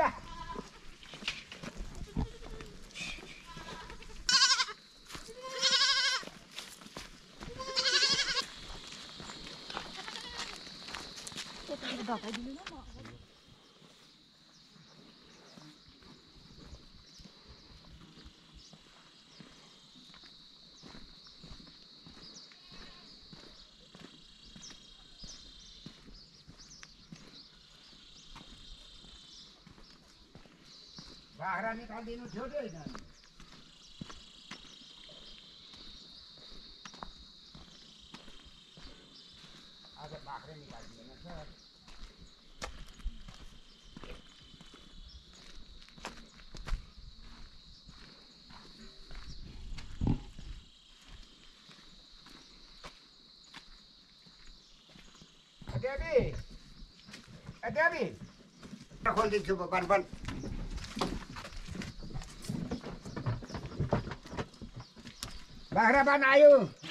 जा बाख्रा निकालिदिनु थियो नि हैन आज बाख्रा निकालिदिएन सर Debbie खोलिदिन्छु बन बाख्रा बनायो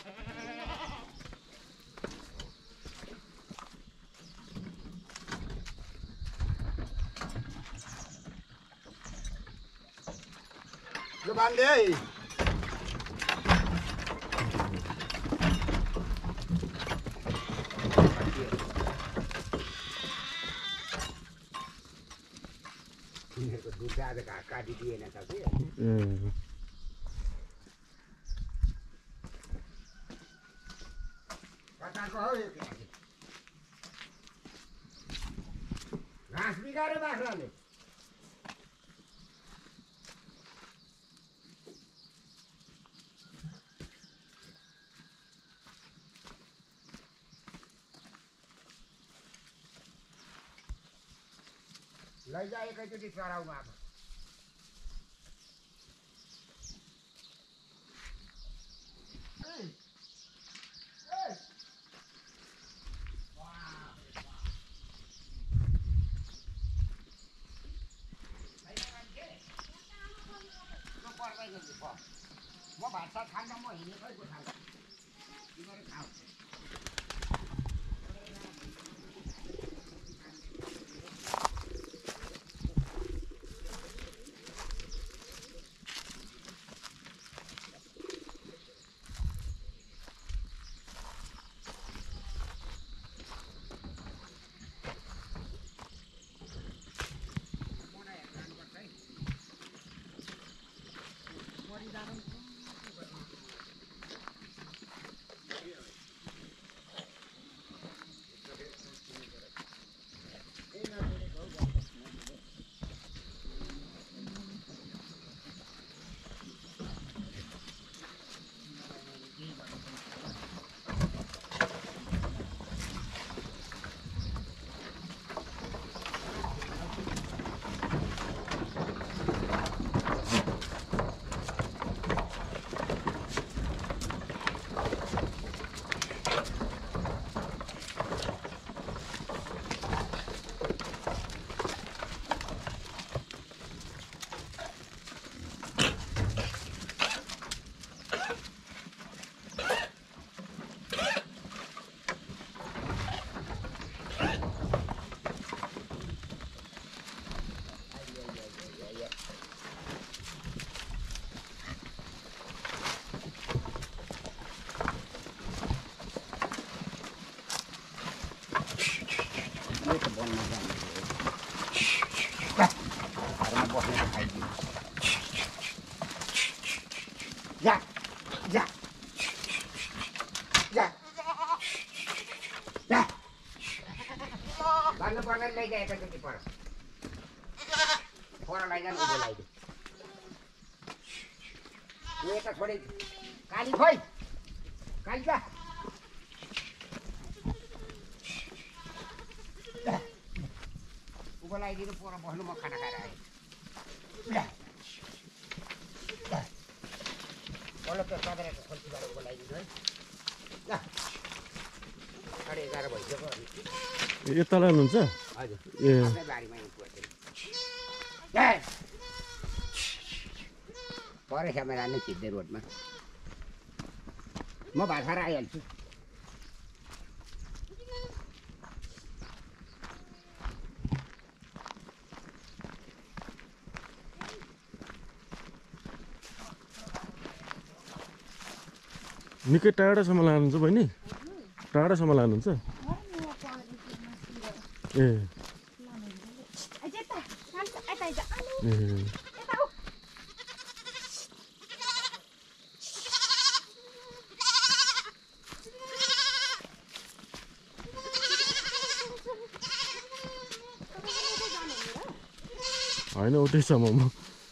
लु बान्दे है दुध आज घाँस काटिदिएन त कि कताको हौ यो घाँस बिगाऱ्यो बाख्राले लैजा एकैचोटि चराउमा अब म भात सात खान्न म हिँडेकै खान्छ तिमीहरू खाऊ जा जा जा जा भन्नु पर्ने लैजाएको जति पर लैजानु उँभो लगाइदियो यो यता छोडे काली खोइ काली जा उँभो लगाइदिनु पर बस्नु म खाना खाएर आएँ Kalau ke kamera ke kunci baru boleh ini, nah, ada 11 baju kok. Ini talan nunca? Ada. Iya. Ada bari main buat ini. Ya. Pore kamera ni cip di road mah. Mau bahasa ayam tu. निकै टाढासम्म लानुहुन्छ बहिनी टाढासम्म लानुहुन्छ ए होइन उतैसम्म म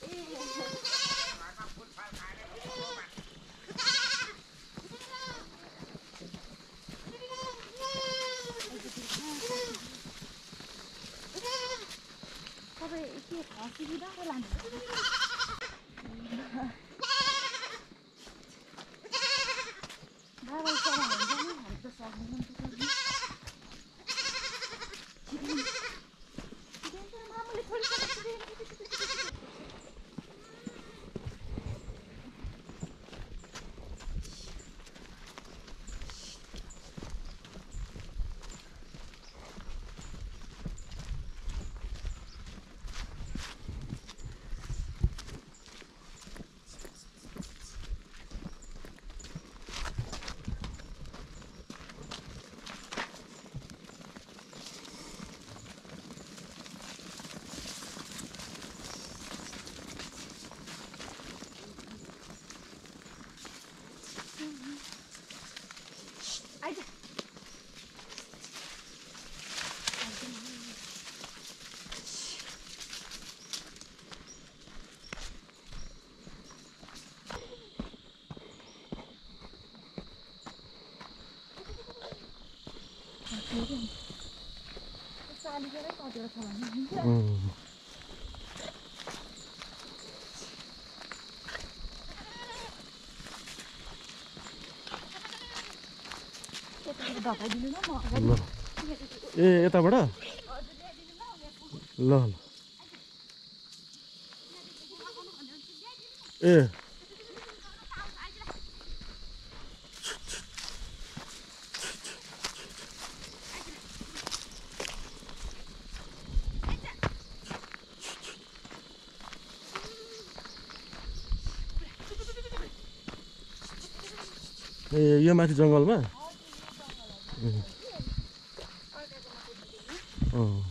ए यताबाट ल ल ए ए यो माथि जङ्गलमा